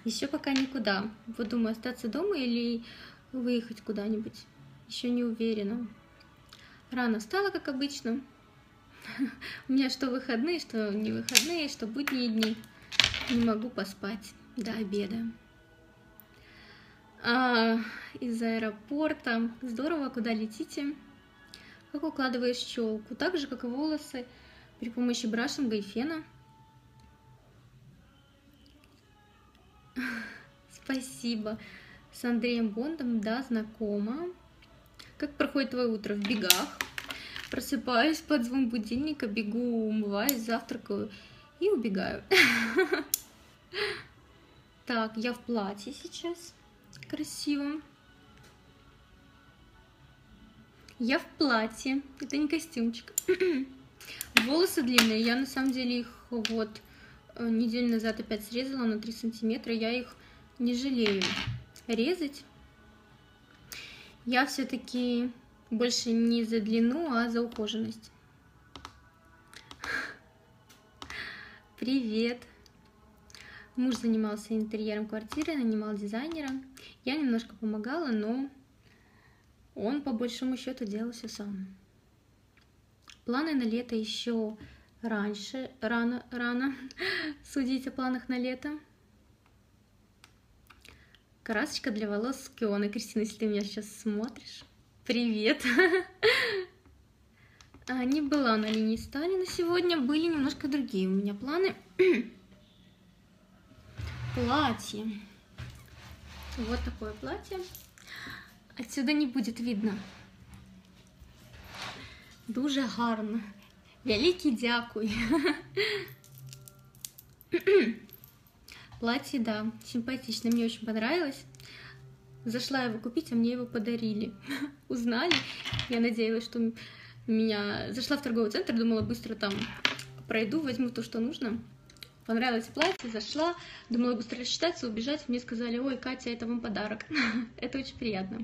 Еще пока никуда. Вот думаю, остаться дома или выехать куда-нибудь. Еще не уверена. Рано встала, как обычно. У меня что выходные, что не выходные, что будние дни. Не могу поспать до обеда. Из аэропорта. Здорово, куда летите? Как укладываешь челку? Так же, как и волосы, при помощи брашинга и фена. Спасибо. С Андреем Бондом, да, знакома. Как проходит твое утро? В бегах. Просыпаюсь под звон будильника, бегу, умываюсь, завтракаю и убегаю. Так, я в платье сейчас. Красивом. Я в платье. Это не костюмчик. Волосы длинные. Я на самом деле их вот неделю назад опять срезала на 3 сантиметра. Я их не жалею резать. Я все-таки больше не за длину, а за ухоженность. Привет. Муж занимался интерьером квартиры, нанимал дизайнера. Я немножко помогала, но он по большому счету делал все сам. Планы на лето еще рано судить о планах на лето. Красочка для волос с Кионой. Кристина, если ты меня сейчас смотришь, привет. Не была на линии Сталина сегодня, были немножко другие у меня планы. Платье. Вот такое платье. Отсюда не будет видно. Дуже гарно. Великий дякуй. Платье, да, симпатично, мне очень понравилось. Зашла его купить, а мне его подарили. Узнали. Я надеялась, что меня... Зашла в торговый центр, думала, быстро там пройду, возьму то, что нужно. Понравилось платье, зашла, думала быстро рассчитаться, убежать. Мне сказали: ой, Катя, это вам подарок. Это очень приятно.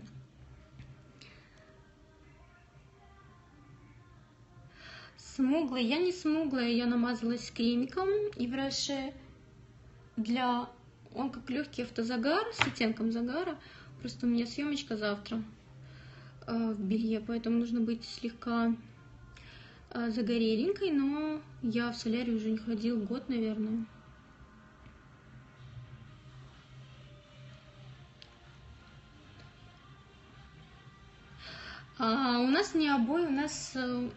Смуглая, я не смуглая, я намазалась кремиком и в Роше для... Он как легкий автозагар с оттенком загара. Просто у меня съемочка завтра в белье, поэтому нужно быть слегка загореленькой, но я в солярий уже не ходила год, наверное. У нас не обои, у нас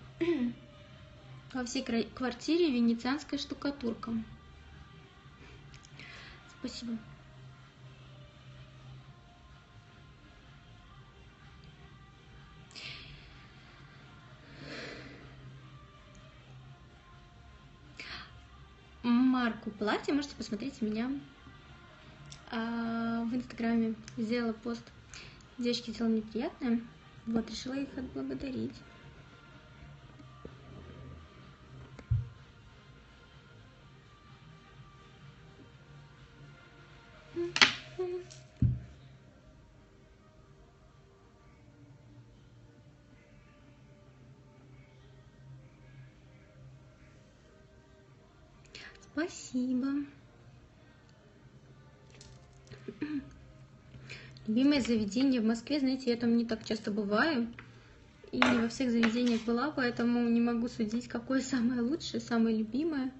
во всей квартире венецианская штукатурка. Спасибо. Марку платья можете посмотреть у меня в инстаграме. Сделала пост. Девочки сделали мне приятное. Вот, решила их отблагодарить. Спасибо. Любимое заведение в Москве, знаете, я там не так часто бываю. И не во всех заведениях была, поэтому не могу судить, какое самое лучшее, самое любимое.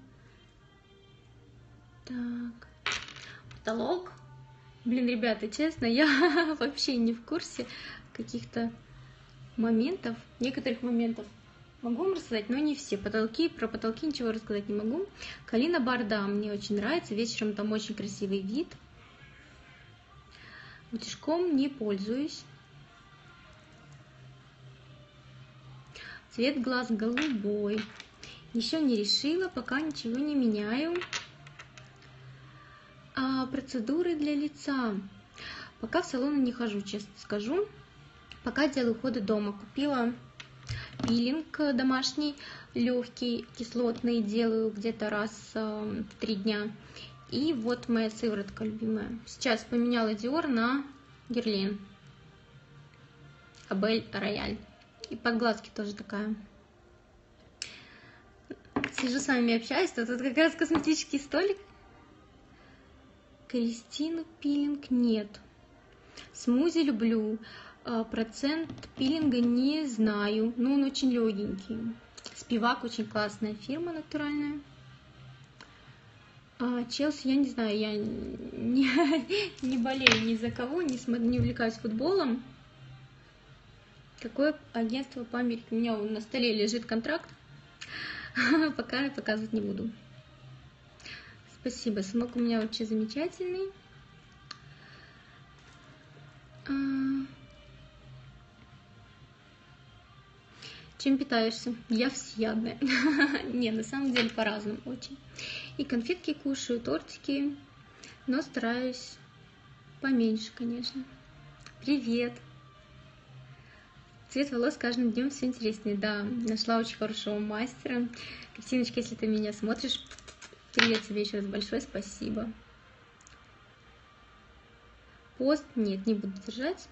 Так. Потолок. Блин, ребята, честно, я вообще не в курсе каких-то моментов, некоторых моментов. Могу вам рассказать, но не все. Потолки, про потолки ничего рассказать не могу. Калина Бар, да, мне очень нравится. Вечером там очень красивый вид. Утюжком не пользуюсь. Цвет глаз голубой. Еще не решила, пока ничего не меняю. Процедуры для лица. Пока в салоны не хожу, честно скажу. Пока делаю уходы дома. Купила пилинг домашний, легкий, кислотный, делаю где-то раз в 3 дня. И вот моя сыворотка любимая. Сейчас поменяла Dior на Guerlain Абель Рояль. И под глазки тоже такая. Сижу с вами общаюсь, тут как раз косметический столик. Кристину пилинг нет. Смузи люблю. Процент пилинга не знаю, но он очень легенький. Спивак очень классная фирма, натуральная. Челси, я не знаю, я не болею ни за кого, не увлекаюсь футболом. Какое агентство по Америке? У меня на столе лежит контракт, пока я показывать не буду. Спасибо, сынок у меня вообще замечательный. Чем питаешься? Я всеядная. Не, на самом деле по-разному очень. И конфетки кушаю, тортики, но стараюсь поменьше, конечно. Привет! Цвет волос с каждым днем все интереснее. Да, нашла очень хорошего мастера. Кристиночка, если ты меня смотришь, привет тебе еще раз большое спасибо. Пост? Нет, не буду держать.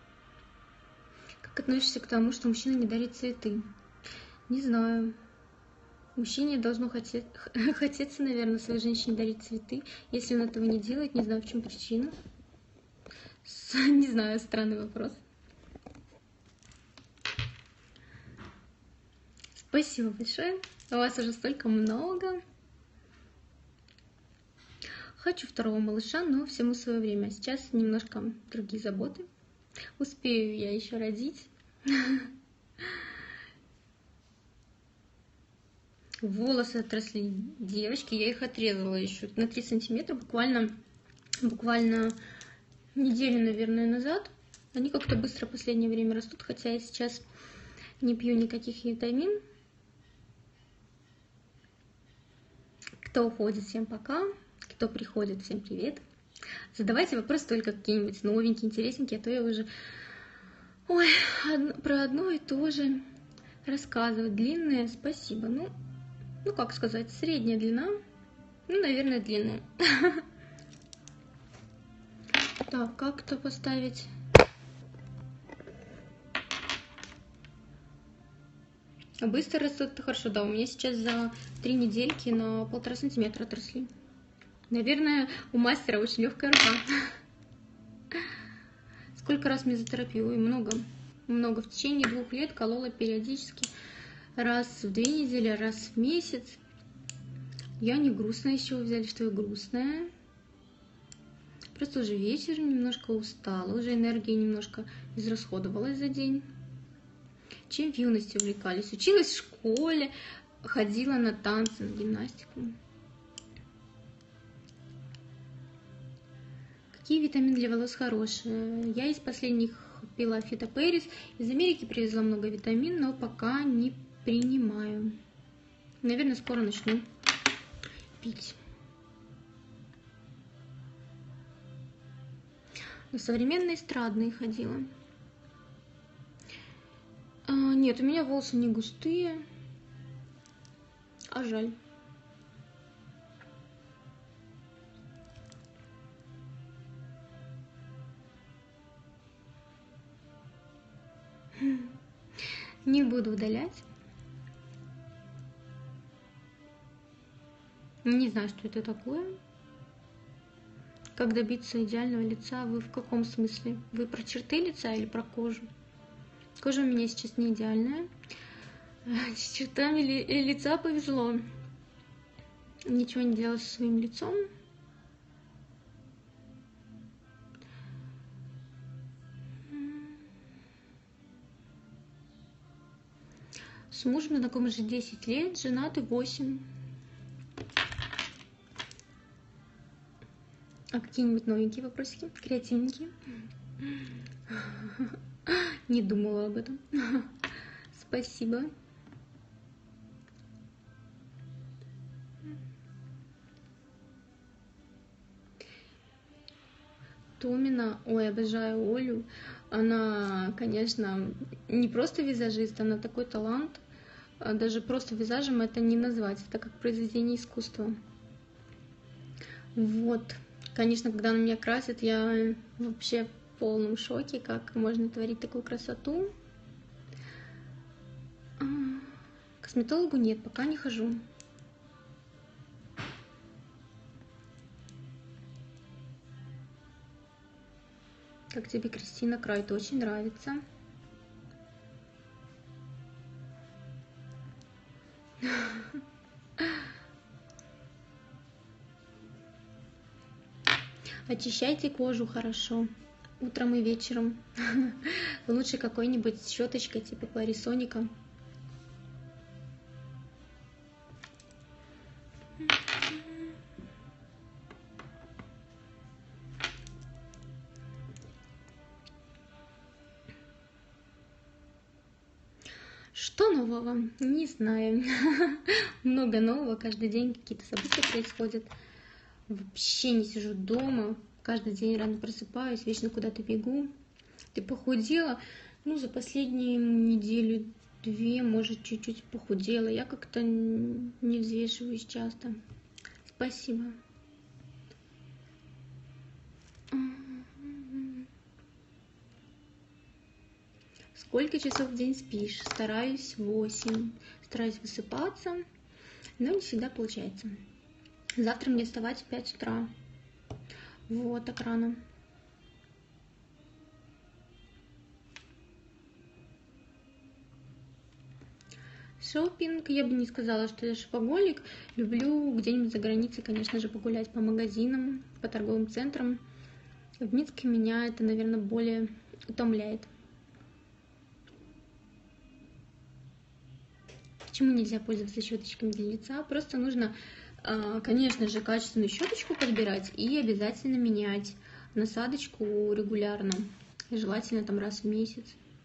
Как относишься к тому, что мужчина не дарит цветы? Не знаю. Мужчине должно хотеться, наверное, своей женщине дарить цветы. Если он этого не делает, не знаю, в чем причина. Не знаю, странный вопрос. Спасибо большое. У вас уже столько много. Хочу второго малыша, но всему свое время. Сейчас немножко другие заботы. Успею я еще родить. Волосы отросли девочки, я их отрезала еще на 3 сантиметра, буквально неделю, наверное, назад. Они как-то быстро в последнее время растут, хотя я сейчас не пью никаких витамин. Кто уходит, всем пока. Кто приходит, всем привет. Задавайте вопросы только какие-нибудь новенькие, интересненькие, а то я уже про одно и то же рассказывать. Длинные, спасибо. Ну, как сказать, средняя длина. Ну, наверное, длинная. Так, как-то поставить. Быстро растут, это хорошо, да. У меня сейчас за 3 недельки на 1,5 сантиметра отросли. Наверное, у мастера очень легкая рука. Сколько раз мезотерапию? Ой, много. Много. В течение 2 лет колола периодически. Раз в 2 недели, раз в месяц. Я не грустная, с чего взяли, что я грустная. Просто уже вечер, немножко устала, уже энергия немножко израсходовалась за день. Чем в юности увлекались? Училась в школе, ходила на танцы, на гимнастику. Какие витамины для волос хорошие? Я из последних пила фитоперис. Из Америки привезла много витамин, но пока не принимаю. Наверное, скоро начну пить. На современные эстрадные ходила. Нет, у меня волосы не густые, а жаль. Не буду удалять. Не знаю, что это такое. Как добиться идеального лица? Вы в каком смысле? Вы про черты лица или про кожу? Кожа у меня сейчас не идеальная. С чертами лица повезло. Ничего не делала со своим лицом. С мужем знакомы уже 10 лет, женаты 8. А какие-нибудь новенькие вопросики? Креативненькие? Не думала об этом. Спасибо. Томина, ой, обожаю Олю. Она, конечно, не просто визажист, она такой талант. Даже просто визажем это не назвать, это как произведение искусства. Вот. Конечно, когда она меня красит, я вообще в полном шоке, как можно творить такую красоту. К косметологу нет, пока не хожу. Как тебе, Кристина Крайт? Очень нравится. Очищайте кожу хорошо. Утром и вечером. Лучше какой-нибудь щеточкой типа Кларисоника. Что нового? Не знаю. Много нового. Каждый день какие-то события происходят. Вообще не сижу дома. Каждый день рано просыпаюсь, вечно куда-то бегу. Ты похудела? Ну, за последние неделю-две, может, чуть-чуть похудела. Я как-то не взвешиваюсь часто. Спасибо. Сколько часов в день спишь? Стараюсь 8. Стараюсь высыпаться, но не всегда получается. Завтра мне вставать в 5 утра. Вот, так рано. Шопинг. Я бы не сказала, что я шопоголик. Люблю где-нибудь за границей, конечно же, погулять по магазинам, по торговым центрам. В Минске меня это, наверное, более утомляет. Почему нельзя пользоваться щеточками для лица? Просто нужно, конечно же, качественную щеточку подбирать и обязательно менять насадочку регулярно. Желательно там раз в месяц.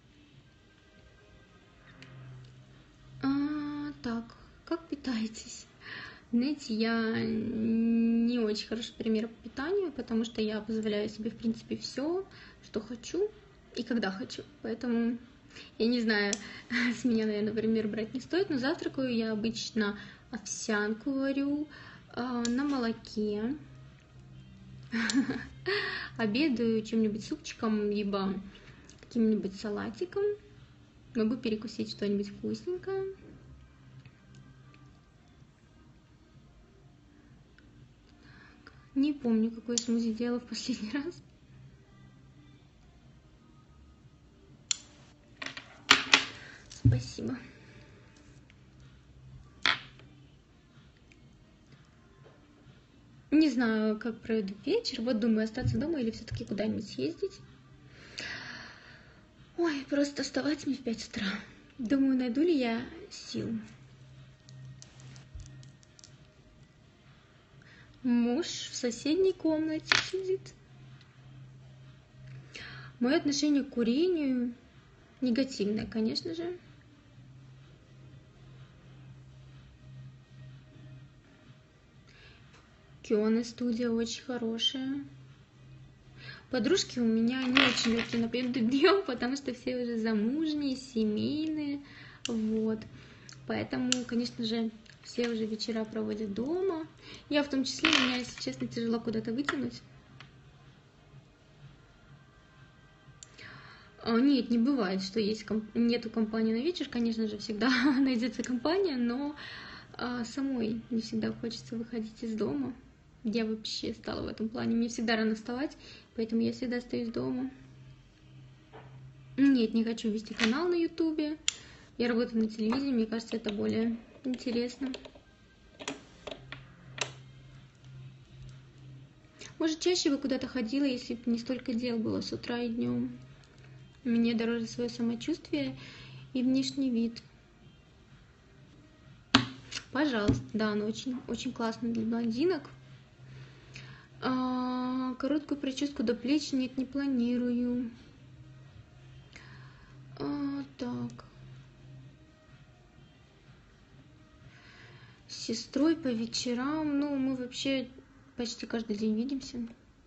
Так, как питаетесь? Знаете, я не очень хороший пример по питанию, потому что я позволяю себе, в принципе, все, что хочу и когда хочу. Поэтому, я не знаю, с меня, наверное, пример брать не стоит, но завтракаю я обычно овсянку варю на молоке. Обедаю чем-нибудь супчиком, либо каким-нибудь салатиком. Могу перекусить что-нибудь вкусненькое. Не помню, какой смузи делала в последний раз. Спасибо. Не знаю, как проведу вечер. Вот думаю, остаться дома или все-таки куда-нибудь съездить. Ой, просто вставать мне в 5 утра. Думаю, найду ли я сил. Муж в соседней комнате сидит. Мое отношение к курению негативное, конечно же. Киона студия очень хорошая. Подружки у меня не очень легкие например, днем, потому что все уже замужние, семейные. Вот. Поэтому, конечно же, все уже вечера проводят дома. Я в том числе, меня, если честно, тяжело куда-то вытянуть. Нет, не бывает, что есть нету компании на вечер. Конечно же, всегда найдется компания, но самой не всегда хочется выходить из дома. Я вообще стала в этом плане. Мне всегда рано вставать, поэтому я всегда остаюсь дома. Нет, не хочу вести канал на ютубе. Я работаю на телевидении, мне кажется, это более интересно. Может, чаще бы куда-то ходила, если бы не столько дел было с утра и днем. Мне дороже свое самочувствие и внешний вид. Пожалуйста, да, она очень классная для блондинок. Короткую прическу до плеч нет, не планирую. Так. С сестрой по вечерам. Ну, мы вообще почти каждый день видимся.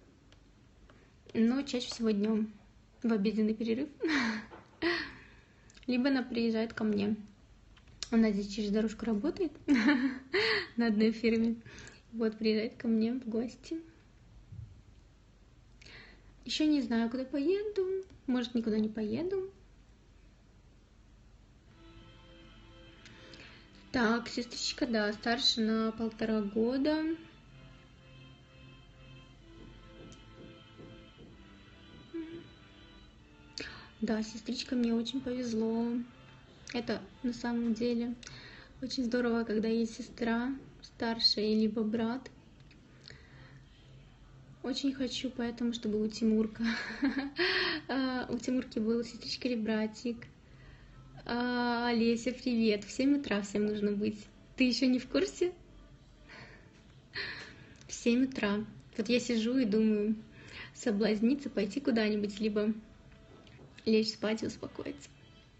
Но чаще всего днем. В обеденный перерыв. Либо она приезжает ко мне. Она здесь через дорожку работает. На одной фирме. Вот, приезжает ко мне в гости. Еще не знаю, куда поеду. Может, никуда не поеду. Так, сестричка, да, старше на 1,5 года. Да, сестричка, мне очень повезло. Это на самом деле очень здорово, когда есть сестра старшая, либо брат. Очень хочу, поэтому, чтобы у Тимурка, у Тимурки был сестричка или братик. Олеся, привет. В 7 утра всем нужно быть. Ты еще не в курсе? В 7 утра. Вот я сижу и думаю, соблазниться, пойти куда-нибудь, либо лечь спать и успокоиться.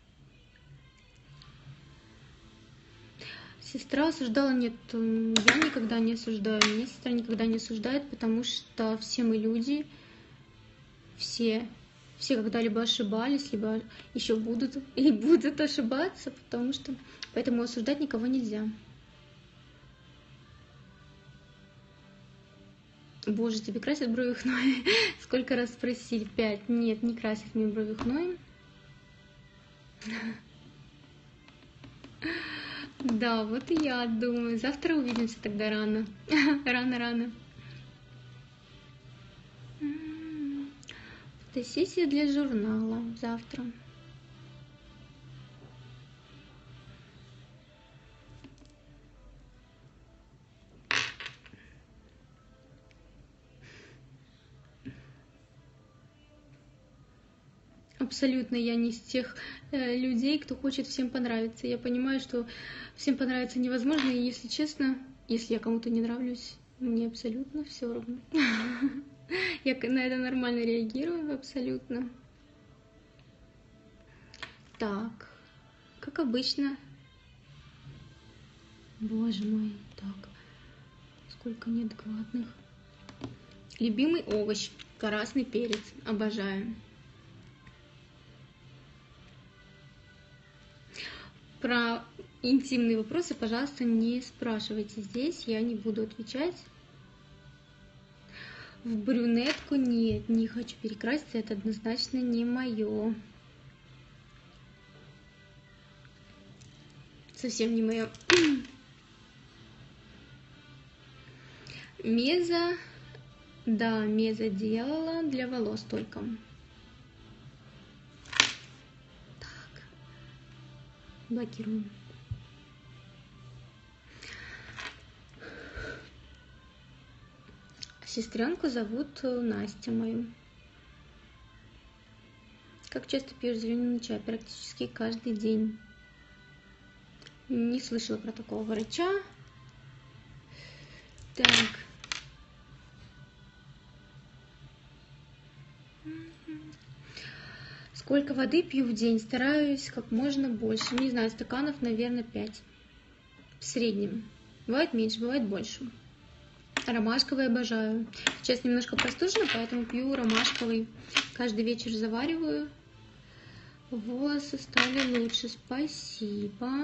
Сестра осуждала? Нет, я никогда не осуждаю. Меня сестра никогда не осуждает, потому что все мы люди, все когда-либо ошибались, либо еще будут и будут ошибаться, потому что поэтому осуждать никого нельзя. Боже, тебе красят брови хной? Сколько раз спросили? 5. Нет, не красят мне брови хной. Да, вот и я думаю. Завтра увидимся тогда рано. Рано-рано. Фотосессия для журнала завтра. Абсолютно я не из тех людей, кто хочет всем понравиться. Я понимаю, что всем понравиться невозможно, и если честно, если я кому-то не нравлюсь, мне абсолютно все равно. Я на это нормально реагирую, абсолютно. Так, как обычно. Боже мой, так, сколько неадекватных. Любимый овощ, красный перец, обожаю. Про интимные вопросы, пожалуйста, не спрашивайте здесь, я не буду отвечать. В брюнетку нет, не хочу перекраситься, это однозначно не мое. Совсем не мое. Меза, да, меза делала для волос только. Так, блокируем. Сестренку зовут Настя мою. Как часто пьешь зеленый чай? Практически каждый день. Не слышала про такого врача. Так. Сколько воды пью в день? Стараюсь как можно больше. Не знаю, стаканов, наверное, 5. В среднем. Бывает меньше, бывает больше. Ромашковый обожаю. Сейчас немножко простужена, поэтому пью ромашковый. Каждый вечер завариваю. Волосы стали лучше. Спасибо.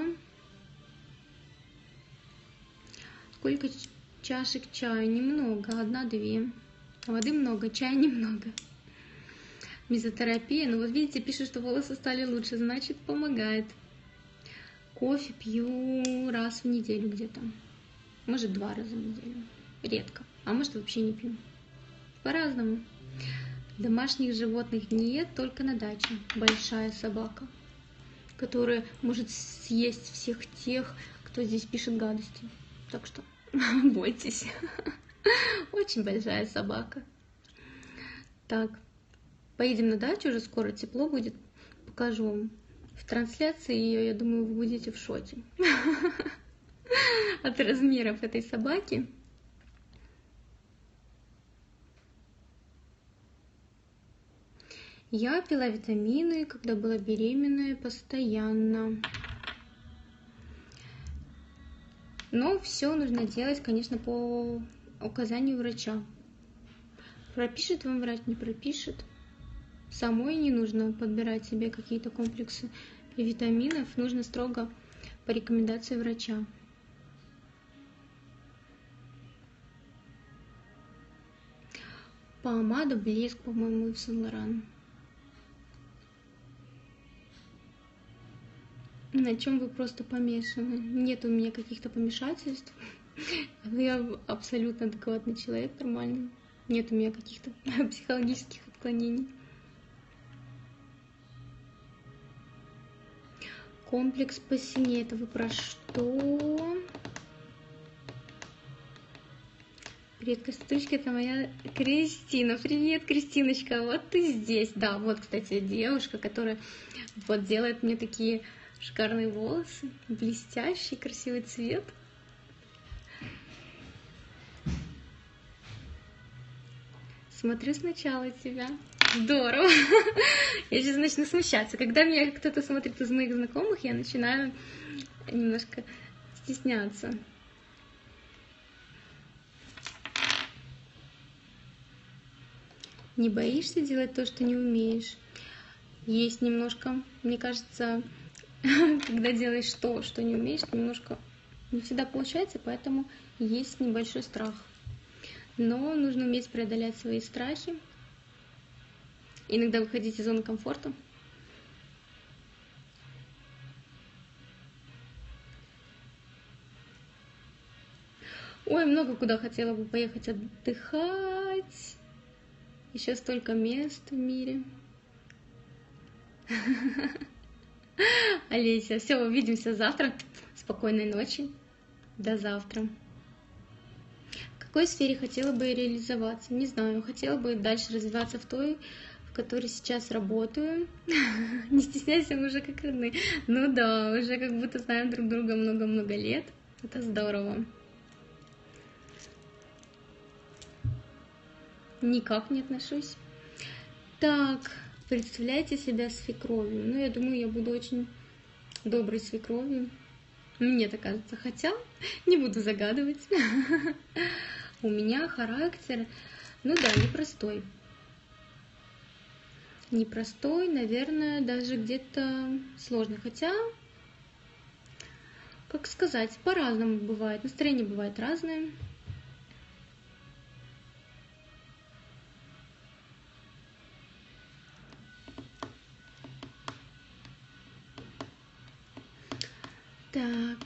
Сколько чашек чая? Немного. 1-2. Воды много, чая немного. Мезотерапия. Ну вот видите, пишут, что волосы стали лучше. Значит, помогает. Кофе пью раз в неделю где-то. Может, 2 раза в неделю. Редко. А может, вообще не пью. По-разному. Домашних животных нет, только на даче. Большая собака, которая может съесть всех тех, кто здесь пишет гадости. Так что бойтесь. Очень большая собака. Так, поедем на дачу, уже скоро тепло будет. Покажу вам в трансляции ее, я думаю, вы будете в шоке от размеров этой собаки. Я пила витамины, когда была беременная, постоянно. Но все нужно делать, конечно, по указанию врача. Пропишет вам врач, не пропишет. Самой не нужно подбирать себе какие-то комплексы витаминов. Нужно строго по рекомендации врача. Помада, блеск, по-моему, в Сен-Лоран. На чем вы просто помешаны? Нет у меня каких-то помешательств. Я абсолютно адекватный человек, нормальный. Нет у меня каких-то психологических отклонений. Комплекс посильнее. Это вы про что? Привет, Костючка, это моя Кристина. Привет, Кристиночка, вот ты здесь. Да, вот, кстати, девушка, которая вот делает мне такие шикарные волосы, блестящий, красивый цвет. Смотрю сначала тебя. Здорово. Я сейчас начну смущаться. Когда меня кто-то смотрит из моих знакомых, я начинаю немножко стесняться. Не боишься делать то, что не умеешь? Есть немножко. Мне кажется, когда делаешь то, что не умеешь, немножко не всегда получается, поэтому есть небольшой страх. Но нужно уметь преодолять свои страхи. Иногда выходить из зоны комфорта. Ой, много куда хотела бы поехать отдыхать. Еще столько мест в мире. Олеся, все, увидимся завтра. Спокойной ночи. До завтра. В какой сфере хотела бы реализоваться? Не знаю. Хотела бы дальше развиваться в той, в которой сейчас работаю. Не стесняйся, мы уже как родные. Ну да, уже как будто знаем друг друга много-много лет. Это здорово. Никак не отношусь. Так, представляете себя свекровью? Ну, я думаю, я буду очень доброй свекровью. Мне так кажется. Хотя, не буду загадывать. У меня характер, ну да, непростой. Непростой, наверное, даже где-то сложный. Хотя, как сказать, по-разному бывает. Настроение бывает разное. Так,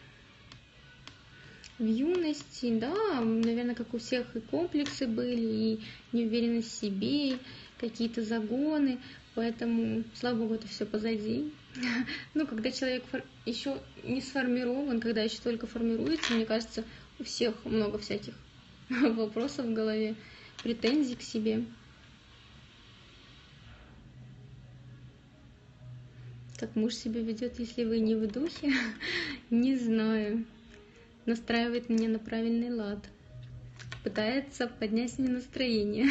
в юности, да, наверное, как у всех и комплексы были, и неуверенность в себе, и какие-то загоны, поэтому, слава богу, это все позади. Ну, когда человек еще не сформирован, когда еще только формируется, мне кажется, у всех много всяких вопросов в голове, претензий к себе. Как муж себя ведет, если вы не в духе, не знаю. Настраивает меня на правильный лад. Пытается поднять мне настроение.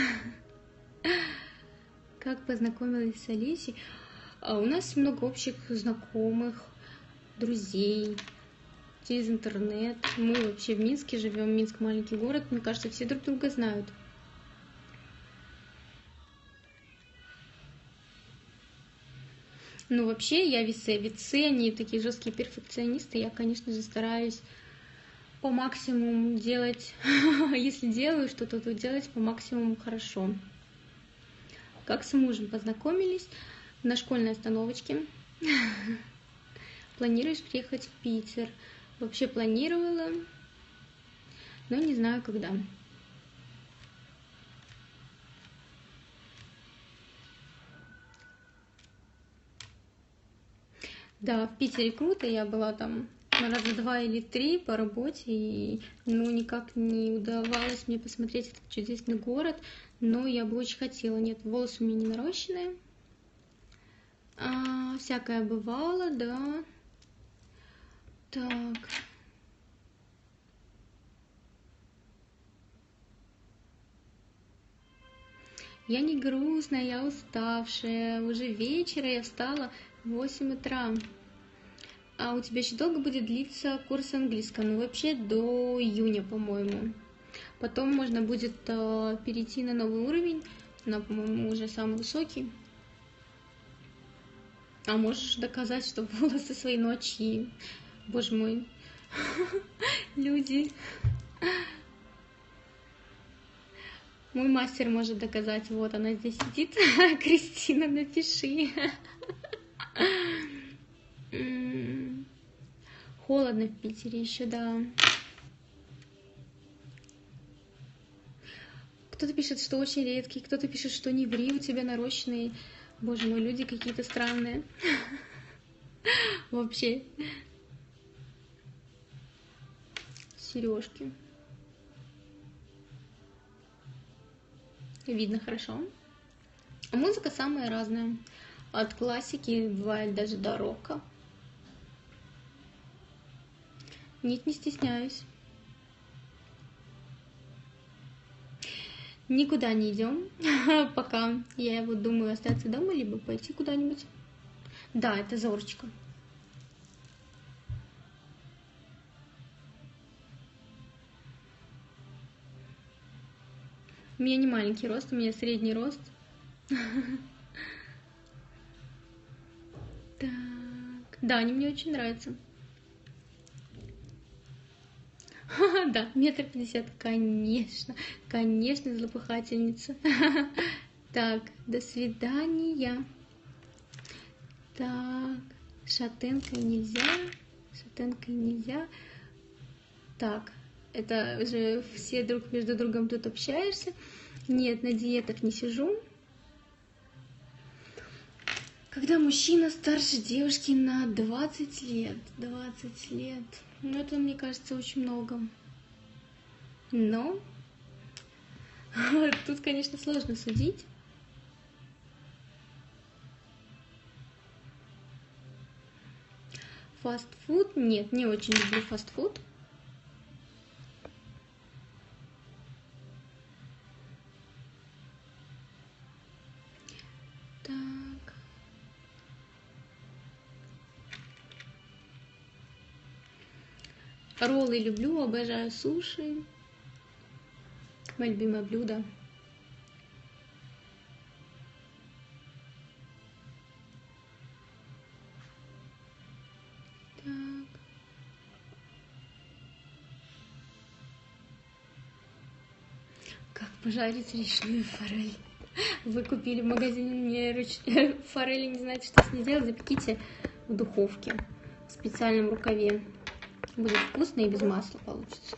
Как познакомилась с Олесей? У нас много общих знакомых, друзей через интернет. Мы вообще в Минске живем. Минск маленький город. Мне кажется, все друг друга знают. Ну, вообще, я весы, они такие жесткие перфекционисты. Я, конечно же, стараюсь по максимуму делать, если делаю что-то, то делать по максимуму хорошо. Как с мужем познакомились? На школьной остановочке. Планируешь приехать в Питер? Вообще планировала, но не знаю когда. Да, в Питере круто, я была там раза 2 или 3 по работе, и ну, никак не удавалось мне посмотреть этот чудесный город, но я бы очень хотела. Нет, волосы у меня не нарощенные. Всякое бывало, да. Так. Я не грустная, я уставшая. Уже вечера я встала в 8 утра. А у тебя еще долго будет длиться курс английского? Ну, вообще до июня, по-моему. Потом можно будет перейти на новый уровень, на, по-моему, уже самый высокий. А можешь доказать, что волосы свои ночи. Боже мой, люди. Мой мастер может доказать. Вот она здесь сидит. Кристина, напиши. Холодно в Питере еще, да. Кто-то пишет, что очень редкий, кто-то пишет, что не ври, у тебя нарощенные. Боже мой, люди какие-то странные. Вообще. Сережки. Видно хорошо. А музыка самая разная. От классики бывает даже до рока. Нет, не стесняюсь. Никуда не идем, пока. Я вот думаю остаться дома, либо пойти куда-нибудь. Да, это Зорочка. У меня не маленький рост, у меня средний рост. Так. Да, они мне очень нравятся. Да, 1,50 м, конечно. Конечно, злопыхательница. Так, до свидания. Так, шатенкой нельзя. Шатенкой нельзя. Так, это уже все друг между другом тут общаешься. Нет, на диетах не сижу. Когда мужчина старше девушки на 20 лет. 20 лет. Ну, это, мне кажется, очень много. Но тут, конечно, сложно судить. Фастфуд? Нет, не очень люблю фастфуд. Так. Роллы люблю, обожаю суши. Мое любимое блюдо. Так. Как пожарить речную форель? Вы купили в магазине мне форели, не знаете, что с ней делать, запеките в духовке в специальном рукаве. Будет вкусно и без масла получится.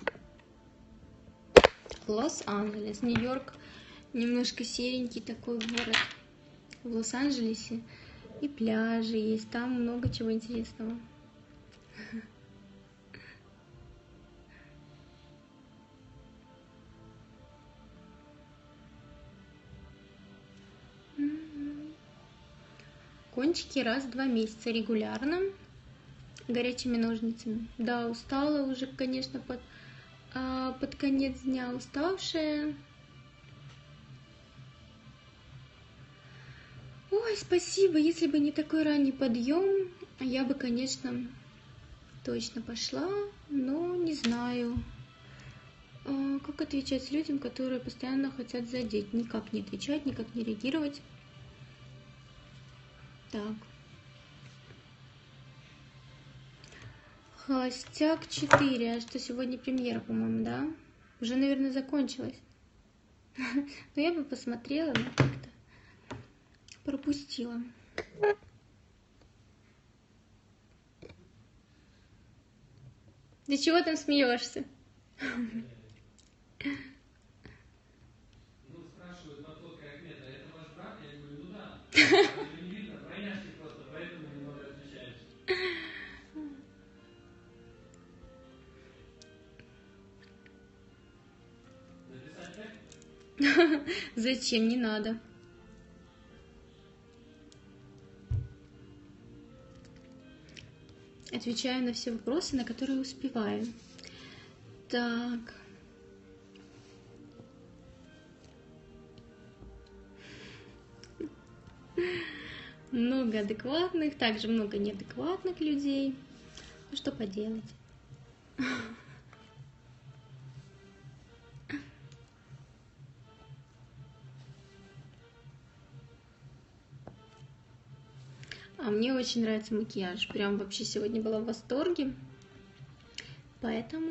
Лос-Анджелес, Нью-Йорк, немножко серенький такой город. В Лос-Анджелесе и пляжи есть, там много чего интересного. Кончики раз в 2 месяца регулярно, горячими ножницами. Да, устала уже, конечно, под конец дня уставшая. Ой, спасибо, если бы не такой ранний подъем, я бы, конечно, точно пошла, но не знаю, как отвечать людям, которые постоянно хотят задеть. Никак не отвечать, никак не реагировать. Так. Холостяк 4. А что, сегодня премьера, по-моему, да? Уже, наверное, закончилась. Но я бы посмотрела, но как-то пропустила. Для чего там смеешься? Ну, спрашивают на фотке Ахмета, это ваш брат? Я говорю, ну да. Это не видно, двойняшки просто, поэтому немного отличаешься. Записать так? Зачем? Не надо. Отвечаю на все вопросы, на которые успеваю. Так. Много адекватных, также много неадекватных людей. Ну, что поделать? А мне очень нравится макияж. Прям вообще сегодня была в восторге. Поэтому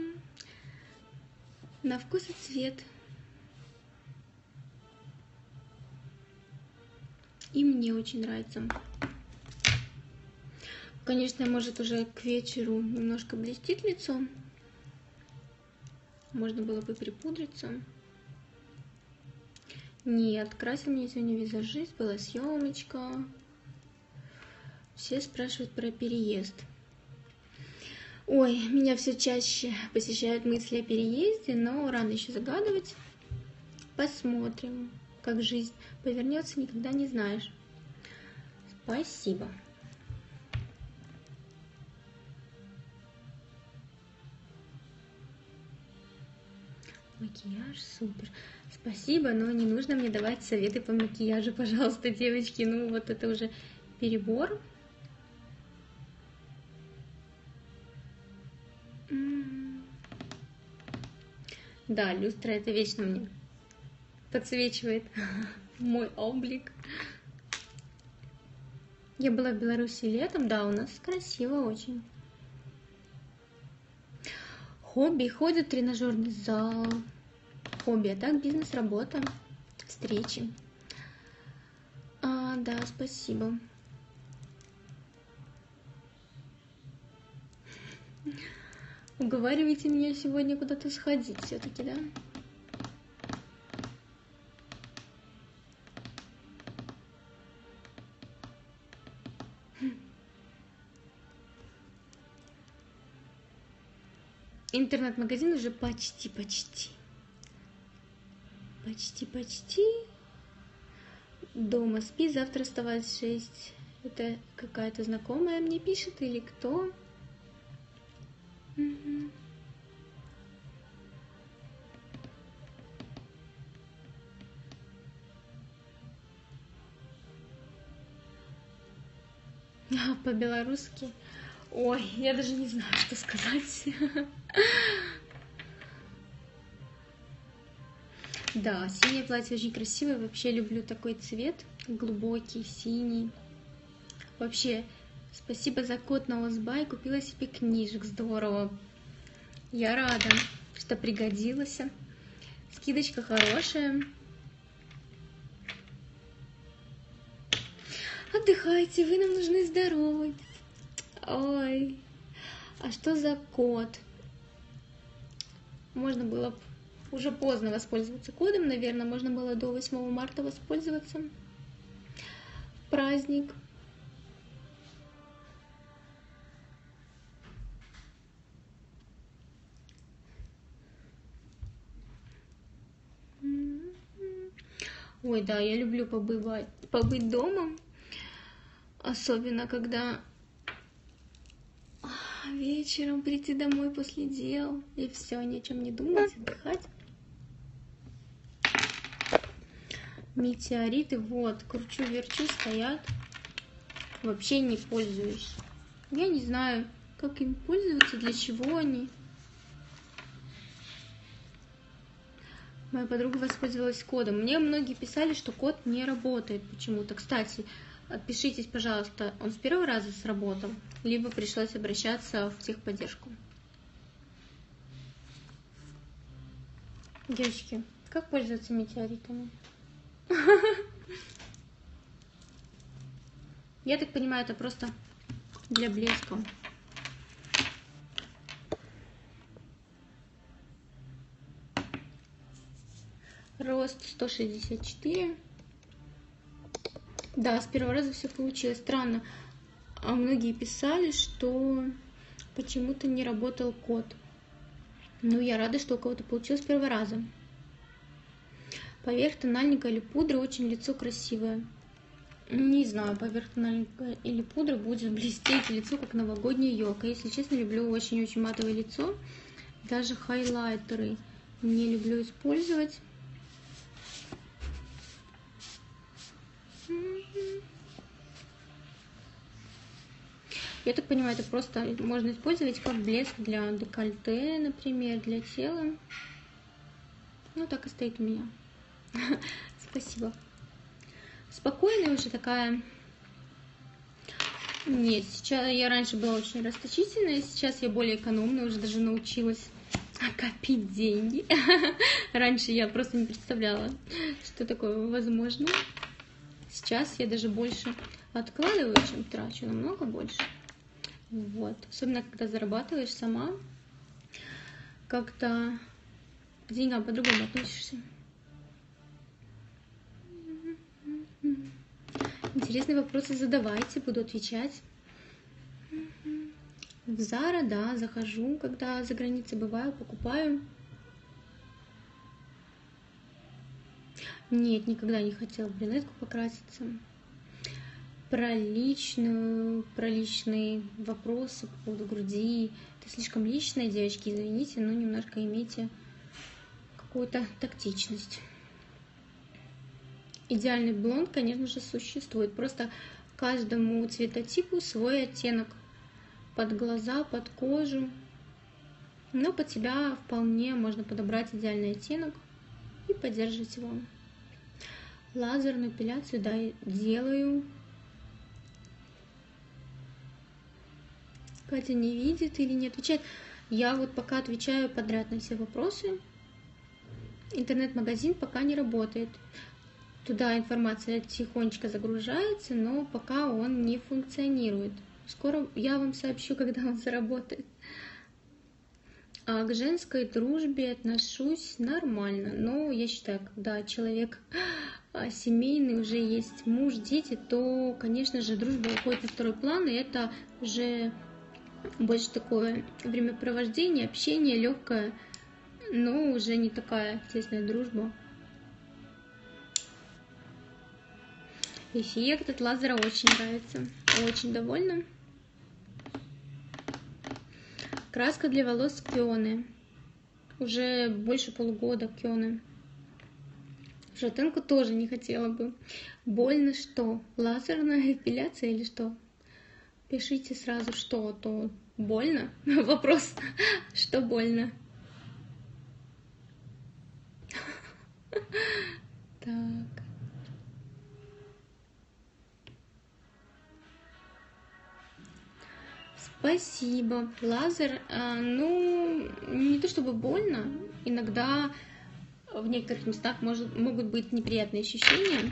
на вкус и цвет. И мне очень нравится. Конечно, может, уже к вечеру немножко блестит лицо. Можно было бы припудриться. Нет, красил меня сегодня визажист, была съемочка. Все спрашивают про переезд. Ой, меня все чаще посещают мысли о переезде, но рано еще загадывать. Посмотрим, как жизнь повернется, никогда не знаешь. Спасибо. Макияж супер. Спасибо, но не нужно мне давать советы по макияжу, пожалуйста, девочки. Ну, вот это уже перебор. Да, люстра это вечно мне подсвечивает мой облик. Я была в Беларуси летом, да, у нас красиво очень. Хобби, ходит в тренажерный зал. Хобби, а так бизнес, работа, встречи. Да, спасибо. Уговаривайте меня сегодня куда-то сходить все-таки, да? Интернет-магазин уже почти. Дома спи, завтра вставать в 6. Это какая-то знакомая мне пишет или кто? Угу. По-белорусски. Ой, я даже не знаю, что сказать. Да, синее платье очень красивое. Вообще люблю такой цвет. Глубокий, синий. Вообще, спасибо за код на Озбай. Купила себе книжек. Здорово. Я рада, что пригодилась. Скидочка хорошая. Отдыхайте, вы нам нужны здоровы. Ой, а что за код? Можно было уже поздно воспользоваться кодом, наверное, можно было до 8 марта воспользоваться. Праздник. Ой, да, я люблю побыть дома, особенно когда вечером прийти домой после дел и все, ни о чем не думать, отдыхать. Метеориты, вот, кручу-верчу, стоят. Вообще не пользуюсь. Я не знаю, как им пользоваться, для чего они. Моя подруга воспользовалась кодом. Мне многие писали, что код не работает почему-то. Кстати, отпишитесь, пожалуйста, он с первого раза сработал, либо пришлось обращаться в техподдержку. Девочки, как пользоваться метеоритами? Я так понимаю, это просто для блеска. Рост 164. Да, с первого раза все получилось. Странно. А многие писали, что почему-то не работал код. Ну, я рада, что у кого-то получилось с первого раза. Поверх тональника или пудры очень лицо красивое. Не знаю, поверх тональника или пудры будет блестеть лицо, как новогодняя елка. Если честно, люблю очень-очень матовое лицо. Даже хайлайтеры не люблю использовать. Я так понимаю, это просто можно использовать как блеск для декольте, например, для тела. Ну, так и стоит у меня. Спасибо. Спокойная уже такая. Нет, сейчас я раньше была очень расточительная, сейчас я более экономная, уже даже научилась копить деньги. Раньше я просто не представляла, что такое возможно. Сейчас я даже больше откладываю, чем трачу, намного больше. Вот. Особенно, когда зарабатываешь сама, как-то к деньгам по-другому относишься. интересные вопросы задавайте, буду отвечать. В Зара, да, захожу, когда за границей бываю, покупаю. Нет, никогда не хотела в брюнетку покраситься. Про личные вопросы по поводу груди. Это слишком личное, девочки, извините, но немножко имейте какую-то тактичность. Идеальный блонд, конечно же, существует. Просто каждому цветотипу свой оттенок. Под глаза, под кожу. Но под себя вполне можно подобрать идеальный оттенок и поддерживать его. Лазерную эпиляцию, да, делаю. Катя не видит или не отвечает. Я вот пока отвечаю подряд на все вопросы. Интернет-магазин пока не работает. Туда информация тихонечко загружается, но пока он не функционирует. Скоро я вам сообщу, когда он заработает. А к женской дружбе отношусь нормально. Но я считаю, когда человек семейный, уже есть муж, дети, то, конечно же, дружба уходит на второй план, и это уже больше такое времяпровождение, общение легкое, но уже не такая тесная дружба. Эффект от лазера очень нравится. Очень довольна. Краска для волос Кионы. Уже больше полугода Кионы. Шатенку тоже не хотела бы. Больно что? Лазерная эпиляция или что? Пишите сразу, что, то больно. Вопрос, что больно? Так. Спасибо. Лазер, ну, не то чтобы больно, иногда в некоторых местах могут быть неприятные ощущения.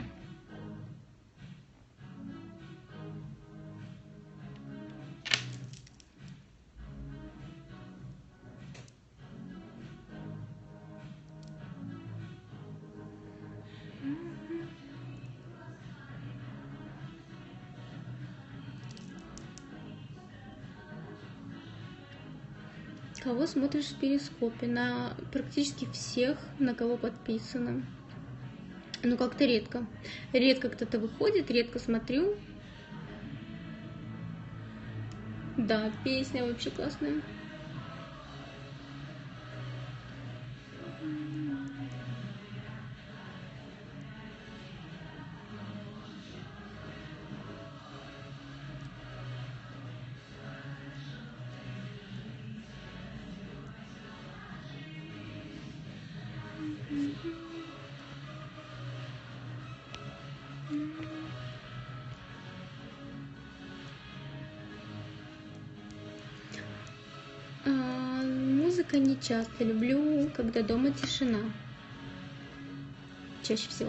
Кого смотришь в перископе? На практически всех, на кого подписано. Ну, как-то редко. Редко кто-то выходит, редко смотрю. Да, песня вообще классная. Музыка не часто. Люблю, когда дома тишина. Чаще всего.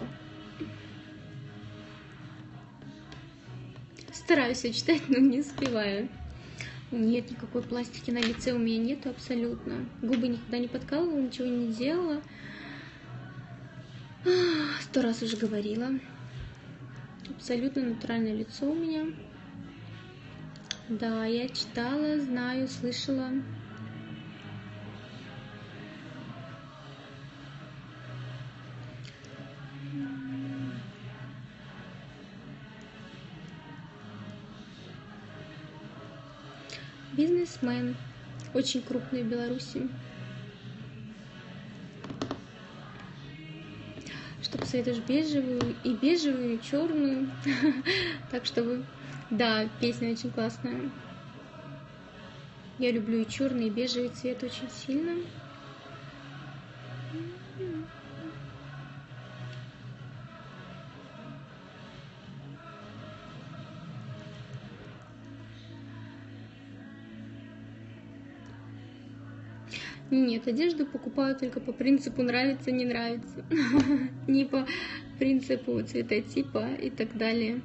Стараюсь все читать, но не успеваю. Нет никакой пластики на лице у меня нету абсолютно. Губы никогда не подкалывала, ничего не делала. 100 раз уже говорила. Абсолютно натуральное лицо у меня. Да, я читала, знаю, слышала. Бизнесмен. Очень крупный в Беларуси. Что посоветуешь, бежевую, и черную. Так чтобы... Да, песня очень классная. Я люблю и черный, и бежевый цвет очень сильно. Нет, одежду покупаю только по принципу нравится, не нравится. Не по принципу цветотипа и так далее.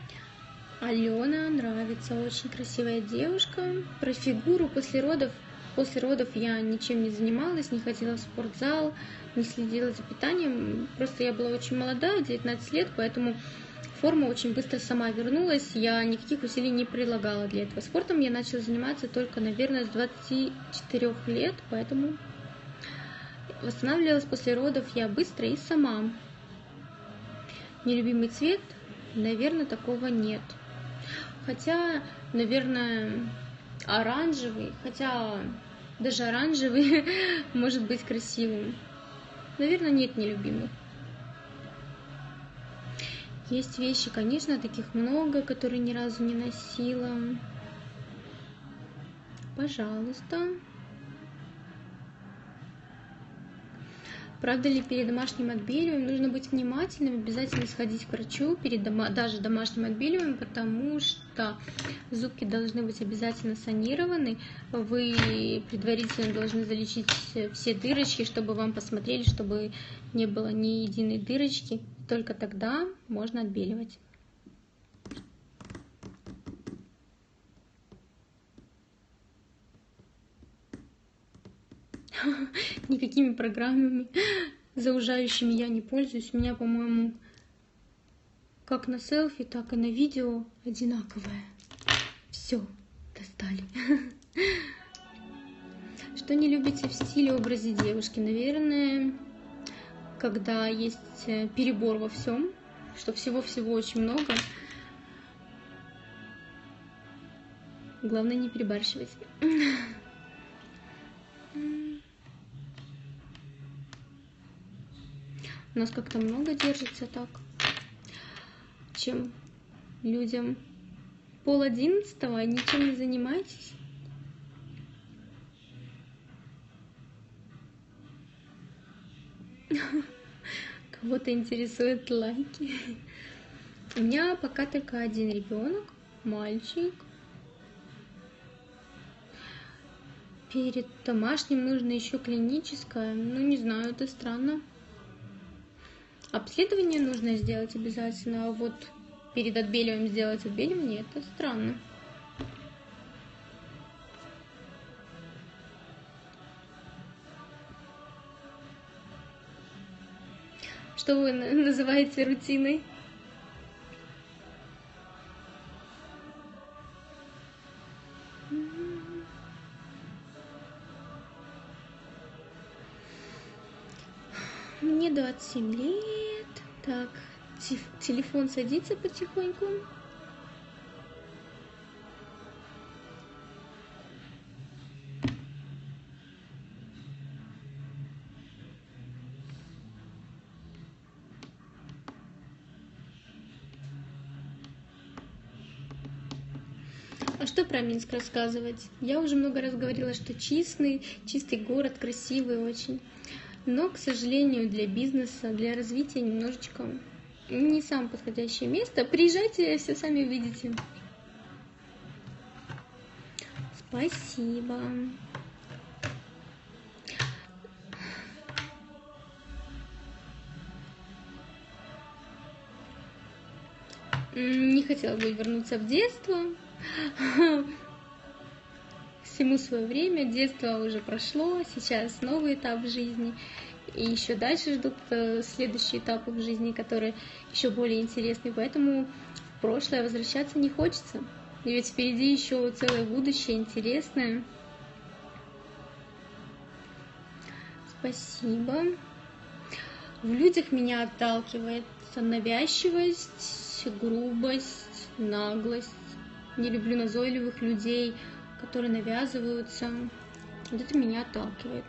Алена нравится, очень красивая девушка. Про фигуру после родов После родов я ничем не занималась, не ходила в спортзал, не следила за питанием. Просто я была очень молодая, 19 лет, поэтому форма очень быстро сама вернулась. Я никаких усилий не прилагала для этого. Спортом я начала заниматься только, наверное, с 24 лет, поэтому восстанавливалась после родов я быстро и сама. Нелюбимый цвет, наверное, такого нет. Хотя, наверное, оранжевый, хотя даже оранжевый может быть красивым. Наверное, нет нелюбимых. Есть вещи, конечно, таких много, которые ни разу не носила. Пожалуйста. Правда ли перед домашним отбеливанием нужно быть внимательным, обязательно сходить к врачу перед даже домашним отбеливанием, потому что зубки должны быть обязательно санированы. Вы предварительно должны залечить все дырочки, чтобы вам посмотрели, чтобы не было ни единой дырочки. Только тогда можно отбеливать. Никакими программами заужающими я не пользуюсь. У меня, по-моему, как на селфи, так и на видео одинаковое. Все, достали. Что не любите в стиле, образе девушки? Наверное, когда есть перебор во всем, что всего-всего очень много. Главное не перебарщивать. У нас как-то много держится так, чем людям 10:30, ничем не занимаетесь. Кого-то интересуют лайки. У меня пока только один ребенок, мальчик. Перед домашним нужно еще клиническое. Ну, не знаю, это странно. Обследование нужно сделать обязательно, а вот перед отбеливанием сделать отбеливание, это странно. Что вы называете рутиной? Мне 27 лет. Так, телефон садится потихоньку. А что про Минск рассказывать? Я уже много раз говорила, что чистый город, красивый очень. Но, к сожалению, для бизнеса, для развития немножечко не самое подходящее место. Приезжайте, все сами увидите. Спасибо. Не хотела бы вернуться в детство. Всему свое время, детство уже прошло, сейчас новый этап в жизни, и еще дальше ждут следующие этапы в жизни, которые еще более интересны, поэтому в прошлое возвращаться не хочется, и ведь впереди еще целое будущее интересное. Спасибо. В людях меня отталкивает навязчивость, грубость, наглость. Не люблю назойливых людей, которые навязываются. Вот это меня отталкивает.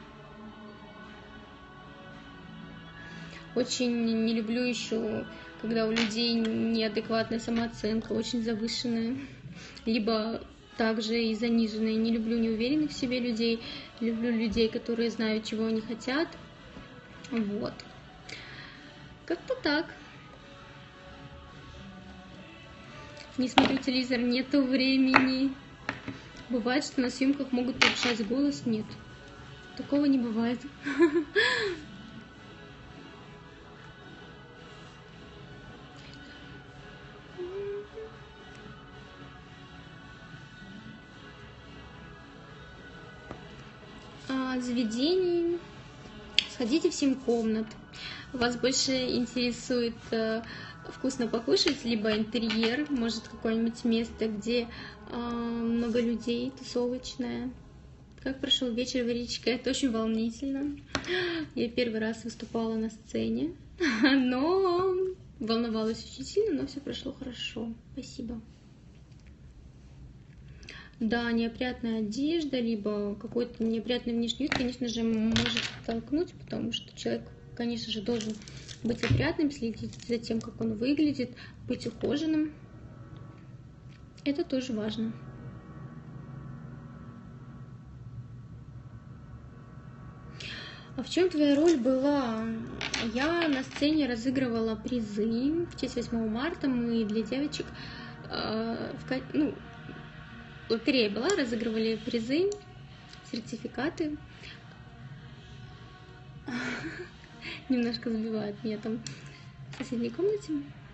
Очень не люблю еще, когда у людей неадекватная самооценка, очень завышенная, либо также и заниженная. Не люблю неуверенных в себе людей, люблю людей, которые знают, чего они хотят. Вот. Как-то так. Не смотрю телевизор, нету времени. Бывает, что на съемках могут повышать голос. Нет, такого не бывает. заведений. Сходите в 7 комнат. Вас больше интересует вкусно покушать, либо интерьер, может, какое-нибудь место, где много людей, тусовочное. Как прошел вечер в Ричке? Это очень волнительно. Я первый раз выступала на сцене, но волновалась очень сильно, но все прошло хорошо. Спасибо. Да, неопрятная одежда, либо какой-то неопрятный внешний вид, конечно же, может оттолкнуть, потому что человек, конечно же, должен быть опрятным, следить за тем, как он выглядит, быть ухоженным. Это тоже важно. А в чем твоя роль была? Я на сцене разыгрывала призы в честь 8 марта. Мы для девочек, лотерея была, разыгрывали призы, сертификаты. Немножко забивает меня там в соседней комнате.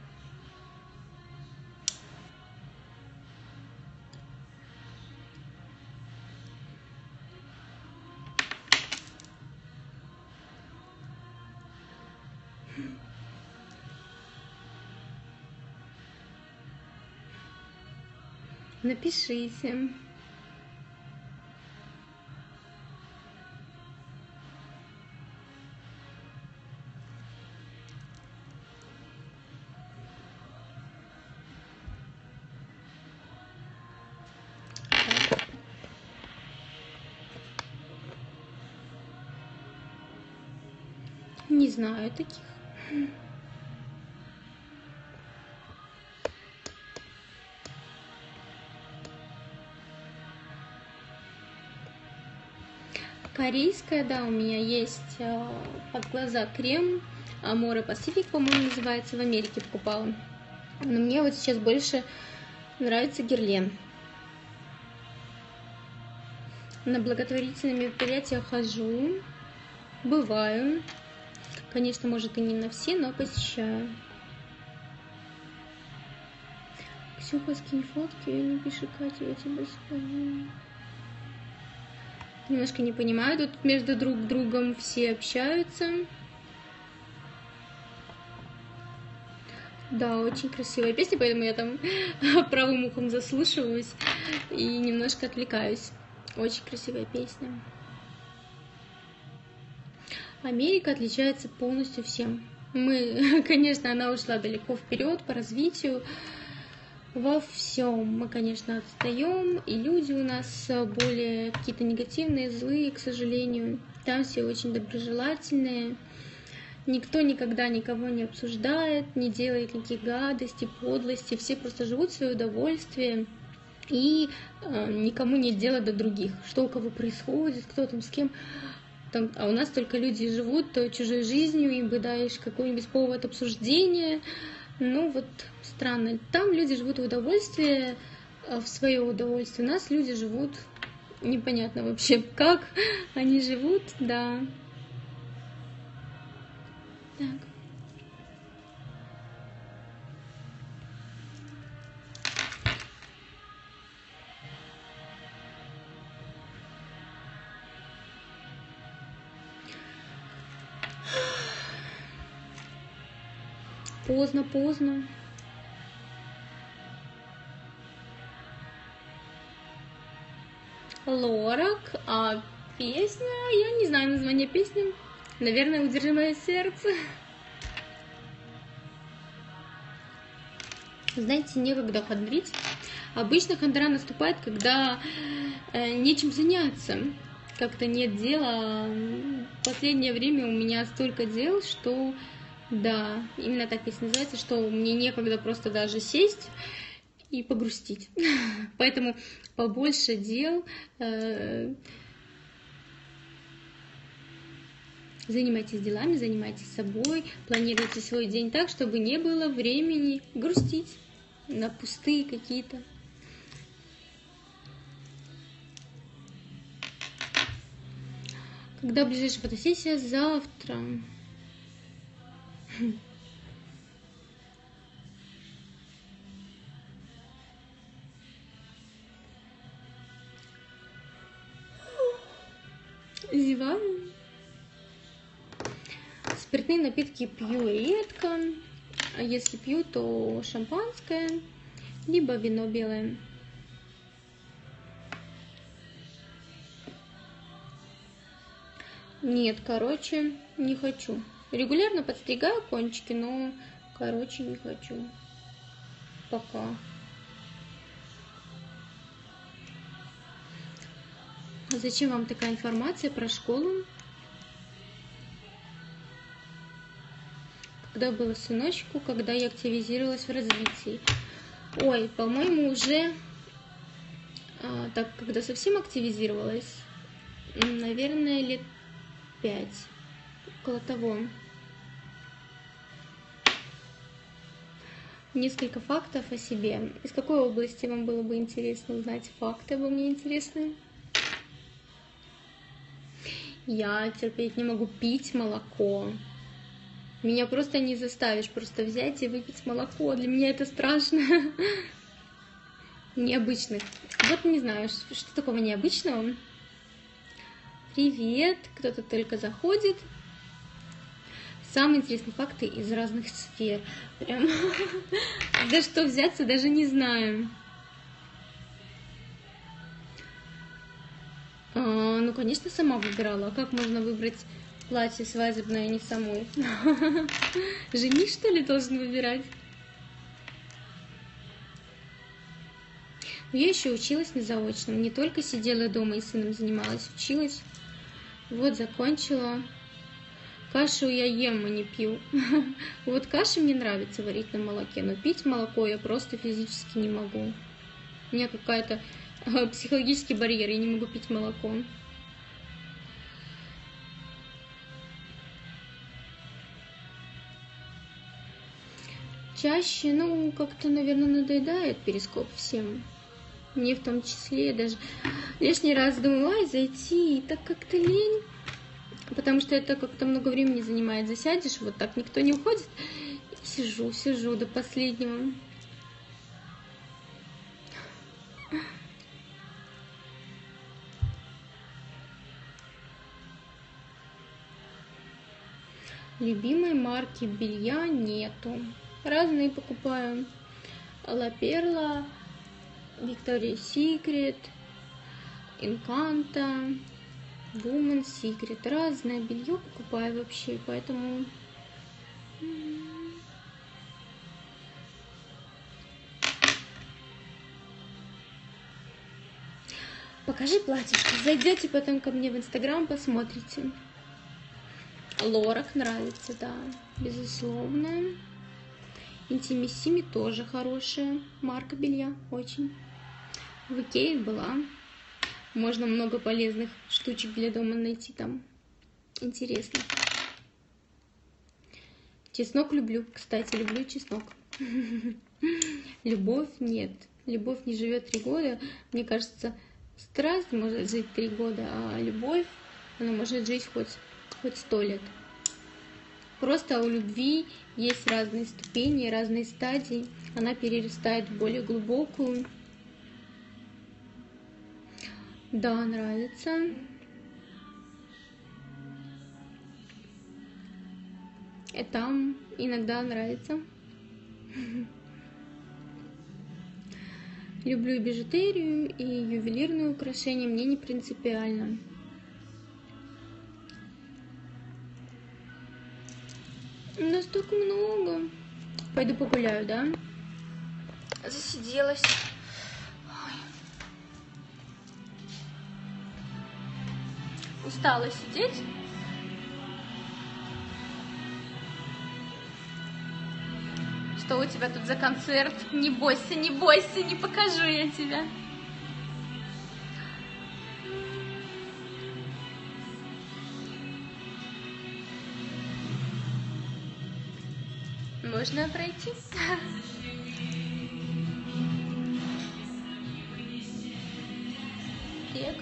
Напишите. Не знаю таких. Корейская, да, у меня есть под глаза крем Amore Pacific, по-моему, называется, в Америке покупала. Но мне вот сейчас больше нравится Герлен. На благотворительные мероприятия хожу, бываю. Конечно, может и не на все, но посещаю. Ксюха, скинь фотки, не пиши, Катя, я тебя скажу. Немножко не понимаю, тут между друг другом все общаются. Да, очень красивая песня, поэтому я там правым ухом заслушиваюсь и немножко отвлекаюсь. Очень красивая песня. Америка отличается полностью всем. Мы, конечно, она ушла далеко вперед по развитию. Во всем мы, конечно, отстаем, и люди у нас более какие-то негативные, злые, к сожалению. Там все очень доброжелательные. Никто никогда никого не обсуждает, не делает никаких гадостей, подлостей. Все просто живут в свое удовольствие, и никому нет дела до других. Что у кого происходит, кто там с кем. Там, а у нас только люди живут чужой жизнью, им бы даешь какой-нибудь повод обсуждения. Ну вот странно. Там люди живут в удовольствие, в свое удовольствие. У нас люди живут непонятно вообще, как они живут, да. Так. Поздно. Лорак, а песня, я не знаю название песни. Наверное, «Удержи мое сердце». Знаете, некогда хандрить. Обычно хандра наступает, когда нечем заняться. Как-то нет дела. В последнее время у меня столько дел, что да, именно так песня называется, что мне некогда просто даже сесть и погрустить. Поэтому побольше дел. Занимайтесь делами, занимайтесь собой, планируйте свой день так, чтобы не было времени грустить на пустые какие-то. Когда ближайшая фотосессия? Завтра. Зеваю. Спиртные напитки пью редко. А если пью, то шампанское, либо вино белое. Нет, короче, не хочу. Регулярно подстригаю кончики, но, короче, не хочу. Пока. Зачем вам такая информация про школу? Когда было сыночку, когда я активизировалась в развитии? Ой, по-моему, уже так, когда совсем активизировалась, наверное, лет 5. Около того. Несколько фактов о себе. Из какой области вам было бы интересно узнать? Факты обо мне интересны? Я терпеть не могу пить молоко. Меня просто не заставишь просто взять и выпить молоко. Для меня это страшно. Необычных. Вот не знаю, что такого необычного. Привет, кто-то только заходит. Самые интересные факты из разных сфер. Прям за что взяться, даже не знаю. Ну, конечно, сама выбирала. А как можно выбрать платье свадебное не самой? Жених, что ли, должен выбирать? Я еще училась на заочном. Не только сидела дома и сыном занималась, училась. Вот, закончила. Кашу я ем, а не пью. Вот каши мне нравится варить на молоке, но пить молоко я просто физически не могу. У меня какая-то психологический барьер, я не могу пить молоко. Чаще, ну, как-то, наверное, надоедает перископ всем. Мне в том числе. Я даже лишний раз думаю, ай, зайти, и так как-то лень. Потому что это как-то много времени занимает. Засядешь, вот так никто не уходит. И сижу до последнего. Любимой марки белья нету. Разные покупаю. La Perla, Victoria's Secret, Encanto, Women's Secret. Разное белье покупаю вообще, поэтому... Покажи платьишко. Зайдете потом ко мне в Инстаграм, посмотрите. Лорак нравится, да, безусловно. Интимиссими тоже хорошая марка белья, очень. В Икее была. Можно много полезных штучек для дома найти там. Интересно. Чеснок люблю, кстати, люблю чеснок. Любовь нет. Любовь не живет 3 года. Мне кажется, страсть может жить 3 года, а любовь, она может жить хоть 100 лет. Просто у любви есть разные ступени, разные стадии. Она перерастает в более глубокую. Да, нравится. И там иногда нравится. Люблю и бижутерию, и ювелирные украшения. Мне не принципиально. У нас так много. Пойду погуляю, да? Засиделась. Ой. Устала сидеть. Что у тебя тут за концерт? Не бойся, не бойся, не покажу я тебя. Можно пройти? Так.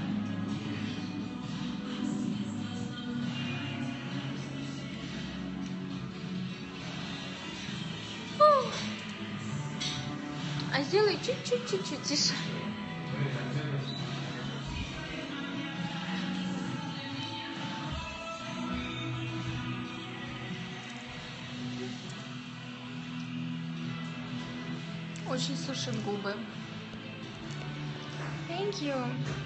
А сделай чуть-чуть тише. Очень сушит губы. Thank you.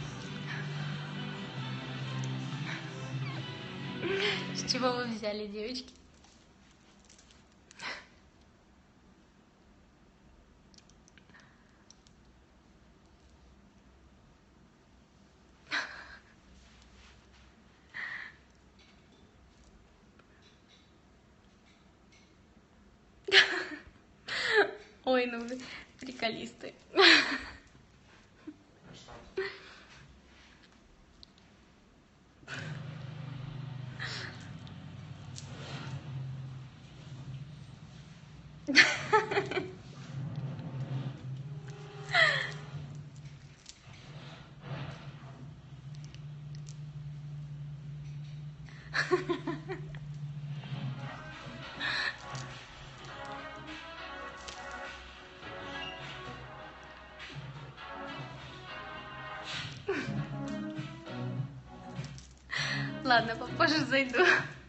С чего вы взяли, девочки? Ой, ну вы приколисты. Ладно, попозже зайду.